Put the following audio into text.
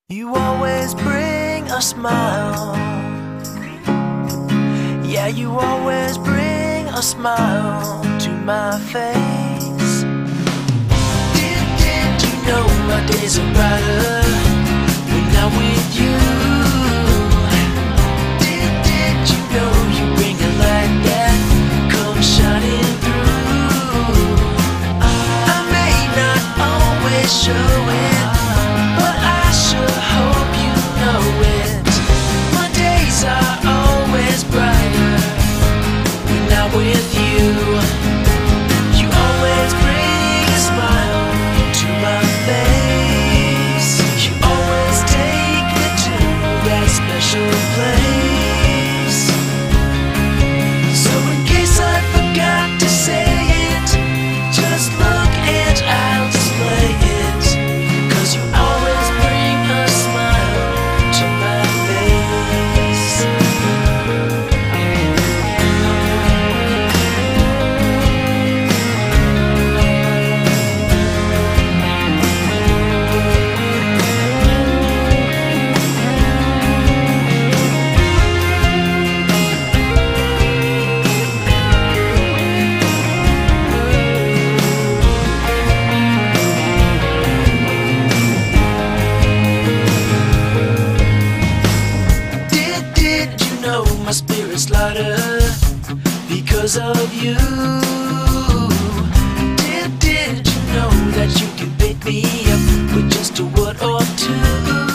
You always bring a smile. Yeah, you always bring a smile to my face. Did you know my days are brighter when I'm with you? Did you know you bring a light that comes shining through? I may not always show it, but I sure hope you know it. My days are always brighter when I'm with you. You always bring a smile to my face. You always take me to that special place. So in case I forgot to say it, just look and I'll display it. 'Cause you always bring a smile to my face. Did you know my spirit's lighter because of you? Did you know that you can pick me up with just a word or two?